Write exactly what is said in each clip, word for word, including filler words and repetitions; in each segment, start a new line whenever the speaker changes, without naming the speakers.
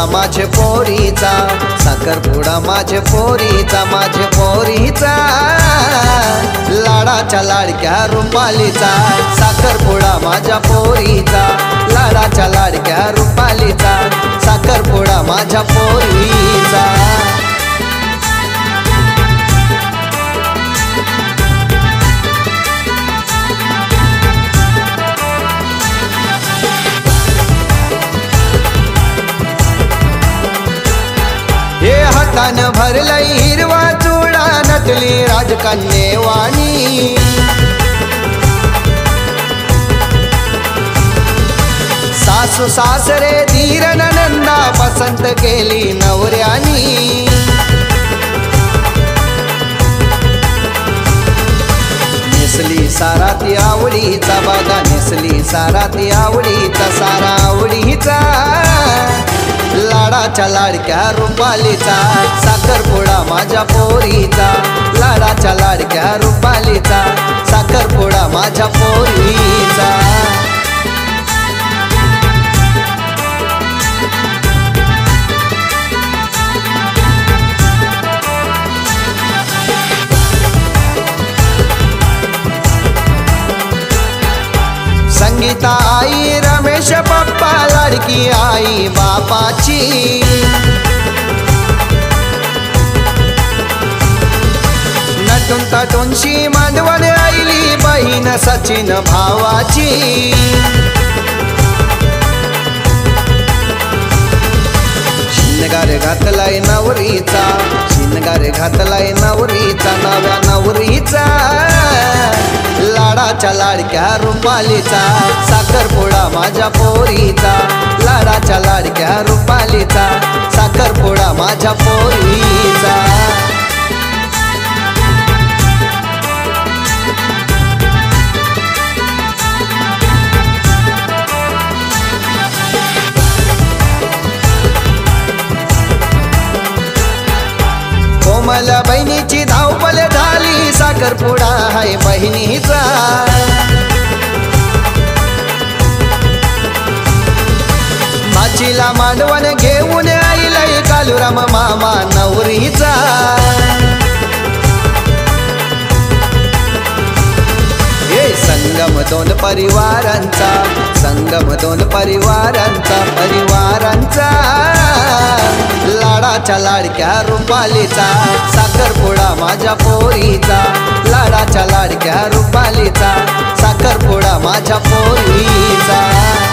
माझे पोरीचा, साखरपुडा माझे पोरीचा, माझे पोरीचा, लाडाच्या लाडक्या रुपालीचा, साखरपुडा माझ्या पोरीचा, लाडाच्या लाडक्या रुपालीचा, साखरपुडा माझ्या पोरीचा। हे हातान भरलय हिरवा चुडा, नटली राजकन्येवाणी, सासू सासरे धीर नंदा पसंत केली नवऱ्यानी, नेसली सारा ती आवडीचा, बघा नेसली सारा ती आवडीचा, सारा आवडीचा, लाडाच्या लाडक्या रुपालीचा, साखरपुडा माझ्या पोरीचा, लाडाच्या लाडक्या रुपालीचा, साखरपुडा माझ्या पोरीचा। संगीता आई रमेश पप्पा, लाडकी आई बापाची, नटून तटूनशी मांडवण आईली, बहीण सचिन भावाची, शिनगार घातलाय नवरीचा, शिनगार घातलाय नवरीचा, नव्या नवरीचा, लाडाच्या लाडक्या रुपालीचा, साखरपुडा माझ्या पोरीचा, लाडाच्या लाडक्या रुपालीचा, साखरपुडा माझ्या पोरीचा। कोमल बहिणीची धावपल झाली, साखरपुडा हाय बहिणीचा, भाचीला मांडवण घेऊन आईलय कालूराम मामा नवरीचा, हे संगम दोन परिवारांचा, संगम दोन परिवारांचा, परिवारांचा, लाडाच्या लाडक्या रुपालीचा, साखरपुडा माझ्या पोरीचा, लाडाच्या लाडक्या रुपालीचा, साखरपुडा माझ्या पोरीचा।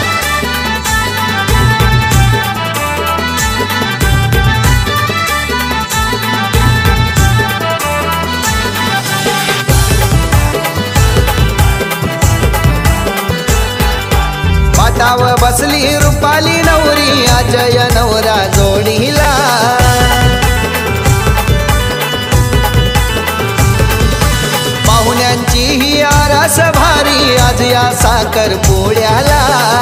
पाटाव बसली रुपाली नवरी, अजय नवरा जोडीला, पाहुण्यांची ही आरास भारी, आज या साखरपुड्याला,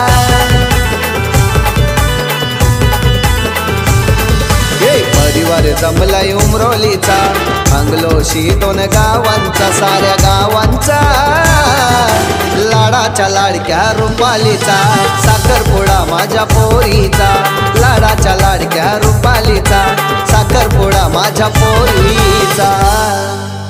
हे परिवार जमलाय उमरोलीचा, अंगलोशी दोन गावांचा, साऱ्या गावांचा, लाडाच्या लाडक्या रुपालीचा, साखरपुडा माझ्या पोरीचा, लाडाच्या लाडक्या रुपालीचा, साखरपुडा माझ्या पोरीचा।